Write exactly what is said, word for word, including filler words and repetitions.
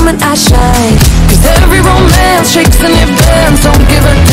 moment I shine. Cause every romance shakes and it bends, don't give a damn.